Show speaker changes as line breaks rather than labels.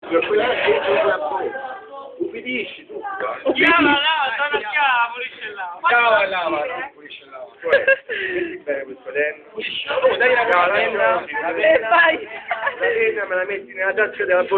Quella che c'è la bocca. Ubbidisci tu.
Chiama là, sta una chiama, pulisce là.
Chiama lava, non pulisce lava. Metti bene questo dentro. Oh, dai la penna. La penna me la metti nella tasca della bocca.